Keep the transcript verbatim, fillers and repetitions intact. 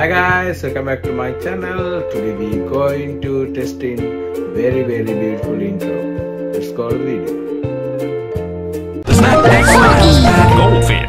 Hi guys, welcome back to my channel. Today we going to testing very very beautiful intro. Let's go to the video. The snack next Goldfish.